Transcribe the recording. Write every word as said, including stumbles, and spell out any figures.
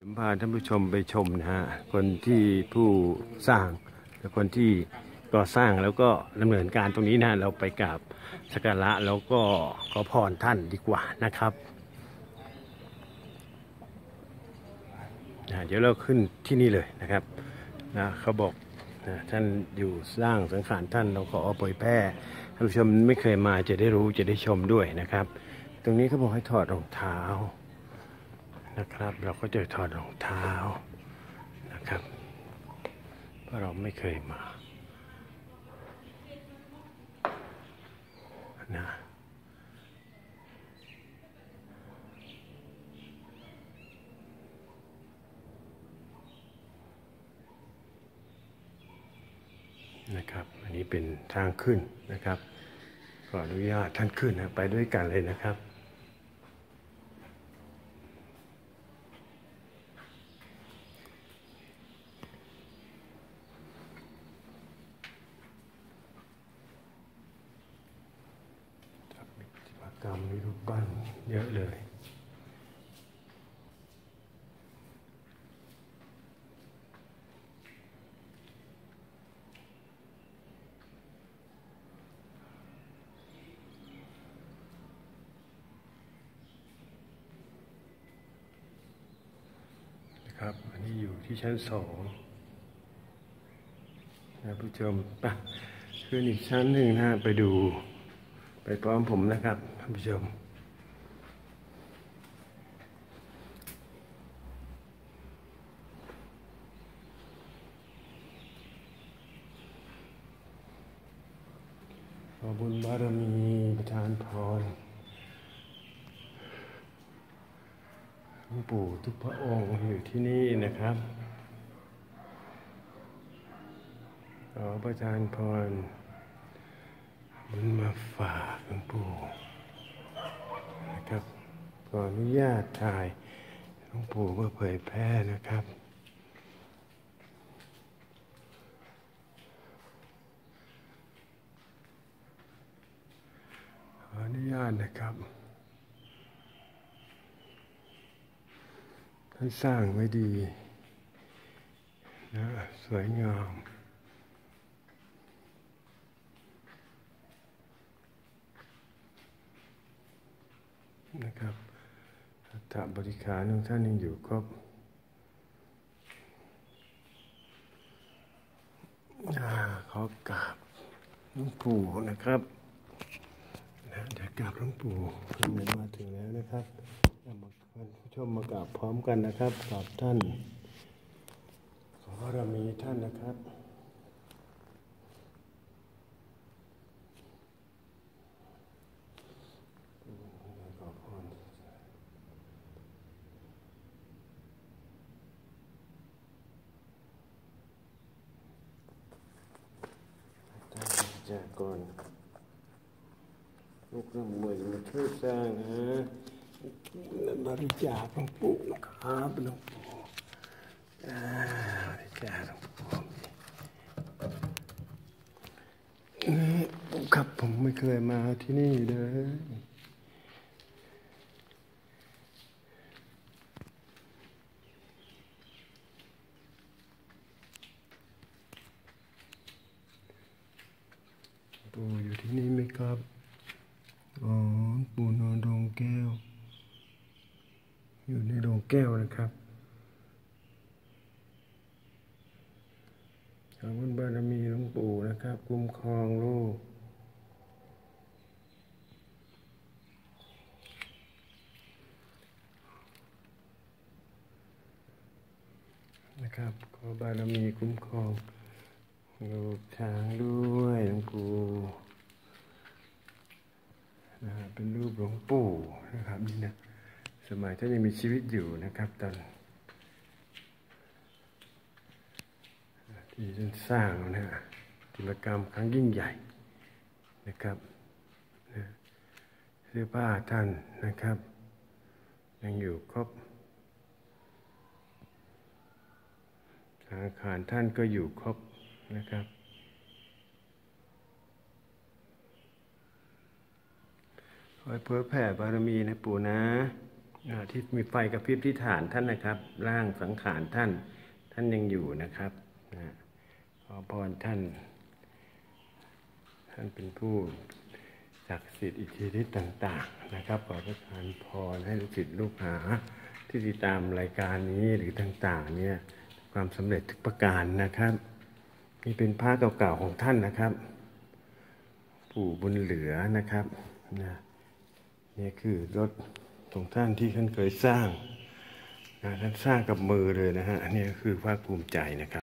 พาท่านผู้ชมไปชมนะฮะคนที่ผู้สร้างและคนที่ก่อสร้างแล้วก็ดำเนินการตรงนี้นะเราไปกราบสักการะแล้วก็ขอพรท่านดีกว่านะครับนะเดี๋ยวเราขึ้นที่นี่เลยนะครับนะเขาบอกนะท่านอยู่สร้างสังขารท่านเราขอเผยแพร่ท่านผู้ชมไม่เคยมาจะได้รู้จะได้ชมด้วยนะครับตรงนี้เขาบอกให้ถอดรองเท้านะครับเราก็จะถอดรองเท้านะครับเพราะเราไม่เคยมานะนะครับอันนี้เป็นทางขึ้นนะครับขออนุญาตท่านขึ้นนะไปด้วยกันเลยนะครับกรรมมีรูปปั้นเยอะเลยนะครับอันนี้อยู่ที่ชั้นสองนะผู้ชมปะขึ้นอีกชั้นหนึ่งนะไปดูไปพร้อมผมนะครับท่านผู้ชมขอบุญบารมีประทานพรหลวงปู่ทุกพระองค์อยู่ที่นี่นะครับขอประทานพรบุญมาฝากหลวงปู่นะครับขออนุญาตถ่ายหลวงปู่เพื่อเผยแพร่นะครับขออนุญาตนะครับท่านสร้างไว้ดีนะสวยงามนะครับอัฐบริขารของท่านยังอยู่ครบขอกราบหลวงปู่นะครับนะเดี๋ยวกราบหลวงปู่มาถึงแล้วนะครับท่านผู้ชมมากราบพร้อมกันนะครับกราบท่านขอบารมีท่านนะครับขอพรจากก่อนลูกน้ำมวยมาช่วยสร้างนะบริจาคหลวงปู่นะครับหลวงปู่บริจาคหลวงปู่นี่ครับผมไม่เคยมาที่นี่เลยปู่อยู่ที่นี่ไหมครับอ๋อปู่นอนโรงแก้วอยู่ในโรงแก้วนะครับขอบุญบารมีหลวงปู่นะครับคุ้มครองลูกนะครับขอบารมีคุ้มครองลูกช้างด้วยหลวงปู่นะเป็นรูปหลวงปู่นะครับนี่นะสมัยท่านยังมีชีวิตอยู่นะครับตอนที่ท่านสร้างนะฮะกิจกรรมครั้งยิ่งใหญ่นะครับเสื้อผ้าท่านนะครับยังอยู่ครบอาคารท่านก็อยู่ครบนะครับขอให้เผยแผ่บารมีนะปู่นะอ่าที่มีไฟกระพริบที่ฐานท่านนะครับร่างสังขารท่านท่านยังอยู่นะครับนะขอพรท่านท่านเป็นผู้ศักดิ์สิทธิ์อิทธิฤทธิ์ต่างๆนะครับขอประทานพรให้ลูกศิษย์ลูกหาที่ติดตามรายการนี้หรือต่างๆเนี่ยความสำเร็จทุกประการนะครับนี่เป็นผ้าเก่าๆของท่านนะครับปู่บุญเหลือนะครับนะนี่คือรถของท่านที่ท่านเคยสร้างนะท่านสร้างกับมือเลยนะฮะอันนี้คือภาคภูมิใจนะครับ